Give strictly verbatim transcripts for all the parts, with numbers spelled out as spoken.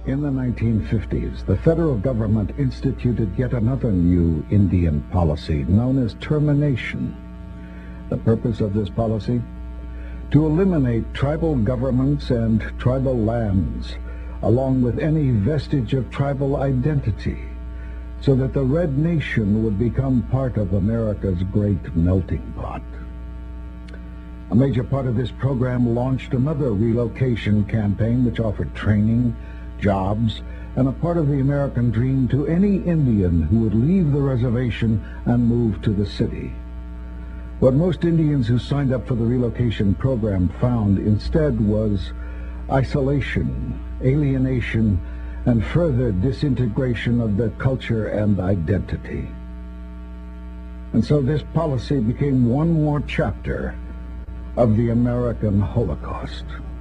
In the nineteen fifties, the federal government instituted yet another new Indian policy known as termination. The purpose of this policy? To eliminate tribal governments and tribal lands, along with any vestige of tribal identity, so that the Red Nation would become part of America's great melting pot. A major part of this program launched another relocation campaign which offered training, jobs, and a part of the American dream to any Indian who would leave the reservation and move to the city. What most Indians who signed up for the relocation program found instead was isolation, alienation, and further disintegration of their culture and identity. And so this policy became one more chapter of the American Holocaust.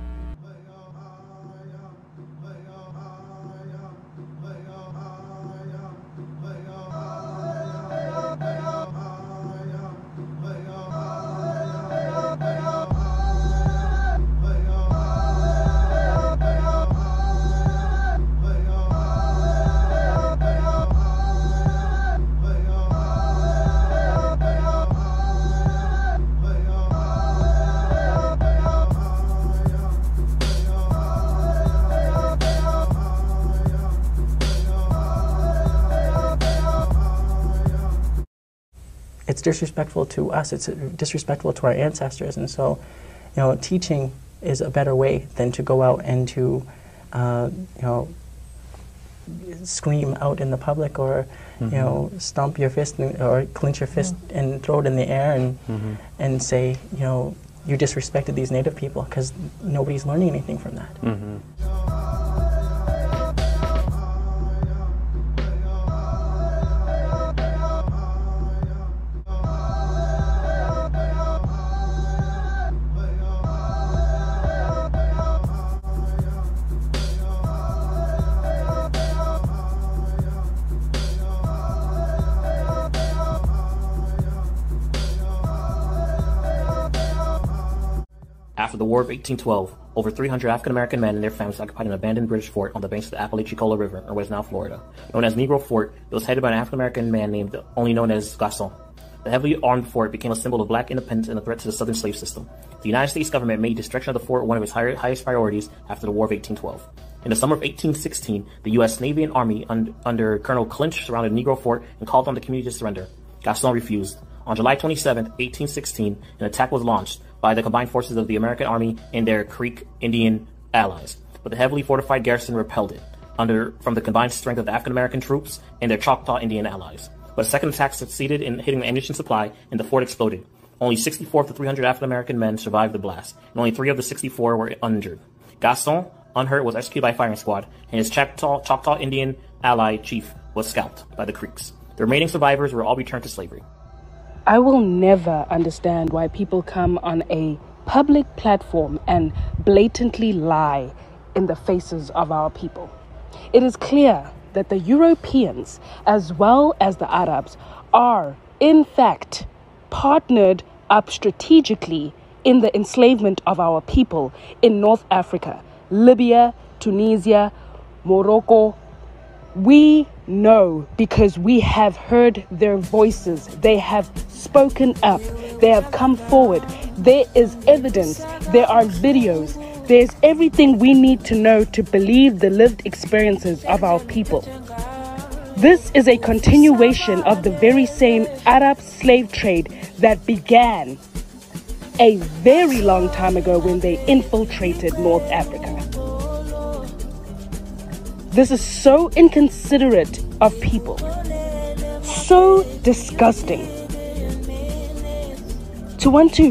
It's disrespectful to us, it's disrespectful to our ancestors, and so, you know, teaching is a better way than to go out and to, uh, you know, scream out in the public or, mm-hmm. you know, stomp your fist and, or clench your fist mm-hmm. and throw it in the air and, mm-hmm. and say, you know, you disrespected these native people, because nobody's learning anything from that. Mm-hmm. After the War of eighteen twelve, over three hundred African-American men and their families occupied an abandoned British fort on the banks of the Apalachicola River, or what is now Florida. Known as Negro Fort, it was headed by an African-American man named, only known as Gaston. The heavily armed fort became a symbol of black independence and a threat to the southern slave system. The United States government made destruction of the fort one of its higher, highest priorities after the War of eighteen twelve. In the summer of eighteen sixteen, the U S Navy and Army un under Colonel Clinch surrounded Negro Fort and called on the community to surrender. Gaston refused. On July twenty-seventh, eighteen sixteen, an attack was launched by the combined forces of the American Army and their Creek Indian allies, but the heavily fortified garrison repelled it under from the combined strength of the African American troops and their Choctaw Indian allies. But a second attack succeeded in hitting the ammunition supply, and the fort exploded. Only sixty-four of the three hundred African American men survived the blast, and only three of the sixty-four were injured. Gaston, unhurt, was executed by firing squad, and his Choctaw, Choctaw Indian ally chief was scalped by the Creeks. The remaining survivors were all returned to slavery. I will never understand why people come on a public platform and blatantly lie in the faces of our people. It is clear that the Europeans, as well as the Arabs, are, in fact, partnered up strategically in the enslavement of our people in North Africa, Libya, Tunisia, Morocco. We know because we have heard their voices. They have spoken up. They have come forward. There is evidence. There are videos. There's everything we need to know to believe the lived experiences of our people. This is a continuation of the very same Arab slave trade that began a very long time ago when they infiltrated North Africa. This is so inconsiderate of people, so disgusting. To want to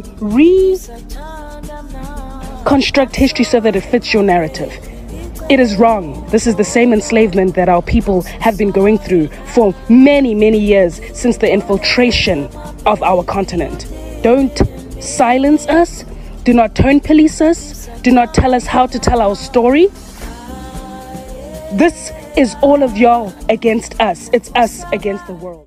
reconstruct history so that it fits your narrative. It is wrong. This is the same enslavement that our people have been going through for many, many years since the infiltration of our continent. Don't silence us. Do not tone police us. Do not tell us how to tell our story. This is all of y'all against us. It's us against the world.